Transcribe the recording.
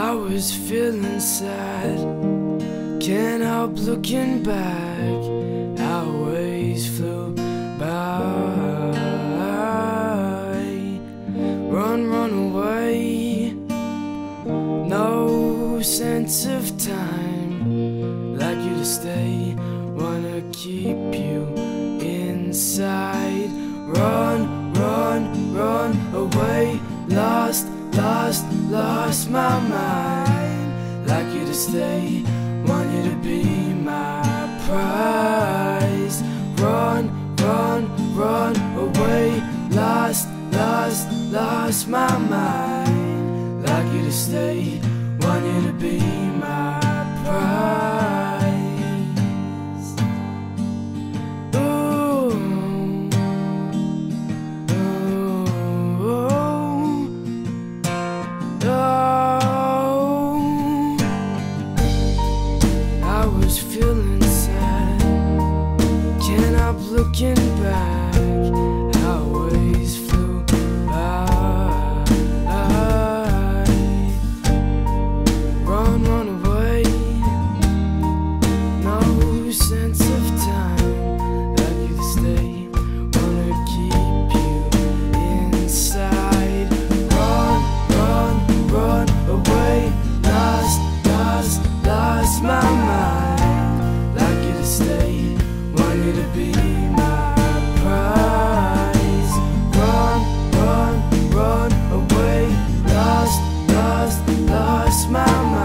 I was feeling sad, can't help looking back. Hours flew by. Run away. No sense of time. Like you to stay, wanna keep you inside. Run away. Lost my mind. Like you to stay, want you to be my prize. Run away. Lost my mind. Like you to stay, want you to be my prize. I was feeling sad, can't help looking back. Hours flew by. Run away. No sense of time. Like you to stay, wanna keep you inside. Run away. Lost my mind. Like you to stay, want you to be my prize. Run away. Lost my mind.